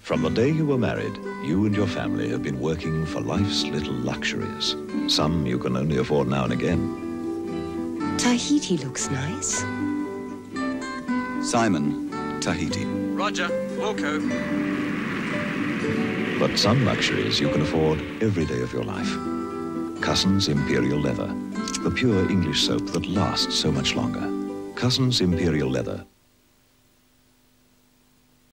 From the day you were married, you and your family have been working for life's little luxuries. Some you can only afford now and again. Tahiti looks nice. Simon, Tahiti. Roger, Wilco. But some luxuries you can afford every day of your life. Cussons Imperial Leather, the pure English soap that lasts so much longer. Cussons Imperial Leather.